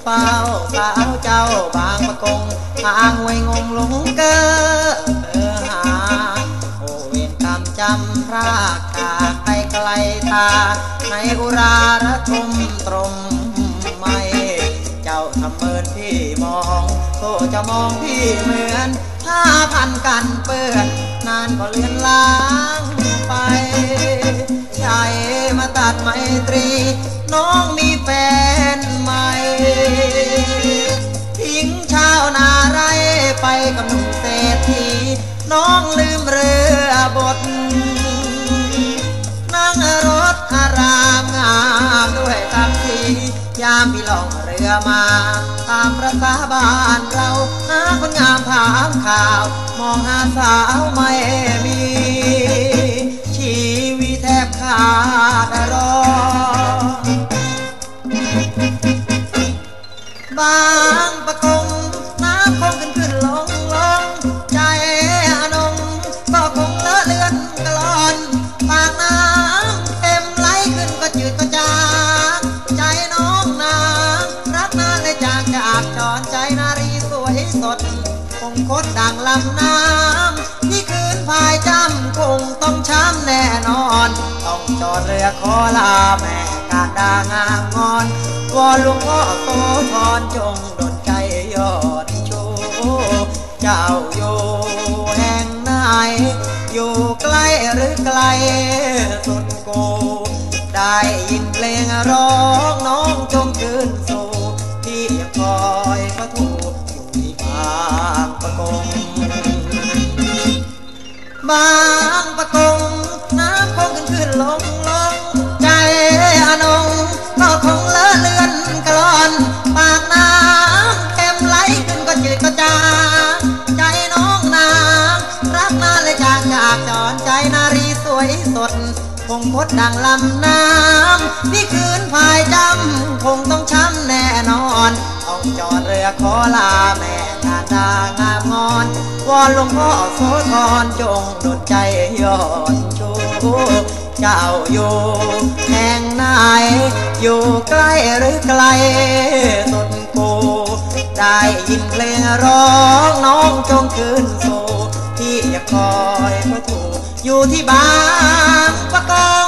เฝ้าสาวเจ้าบางประกงทางห้วยงงหลงเกอหาโอเวรกรรมจำพรากจากไปไกลตาในอุราระทมตรมไม่เจ้าทำเมินพี่มองโซ่จะมองพี่เหมือนผ้าพันกันเปื้อนนานก็เลือนล้างไปใจมาตัดไมตรีน้องมีแฟนใหม่ทิ้งชาวนาไรไปกับหนุ่มเศรษฐีน้องลืมเรือบทนั่งรถอารามงามด้วยคำทียามพี่ล่องเรือมาตามประสาบ้านเราหาคนงามถามข่าวมองหาสาวไม่มีชีวิตแทบขาดรอบางประกงน้ำคงขึ้นลงใจอนงก็คงเลอะเลือนกลอนปากน้ำเต็มไหลขึ้นก็จืดก็จางใจน้องนางรักนานเลยจากจอนใจนารีสวยสดคงคดดังลำน้ำที่คืนพายจำคงต้องช้ำแน่นอนต้องจอดเรือขอลาแม่กาดางามงอนวอนหลวงพ่อโสธรจงดลใจยอดชูเจ้าอยู่แห่งไหนอยู่ใกล้หรือไกลสุดโกได้ยินเพลงร้องน้องจงคืนสู่ที่ยังคอยพระทูอยู่ที่บางประกงบางประกงน้ำคงขึ้นลงใจอนงก็คงเลอะเลือนกลอนปากน้ำเต็มไหลขึ้นก็จืดก็จางใจน้องนางรักนานเลยจากจอนใจนารีสวยสดคงคดดังลำน้ำนี่คืนพายจำคงต้องช้ำแน่นอนต้องจอดเรือขอลาแม่งานดางามงอนวอนหลวงพ่อโสธรจงดลใจยอดชูเจ้าอยู่แห่งไหนอยู่ใกล้หรือไกลสุดกูได้ยินเพลงร้องน้องจงคืนสู่ที่ยังคอยพระทูอยู่ที่บางประกง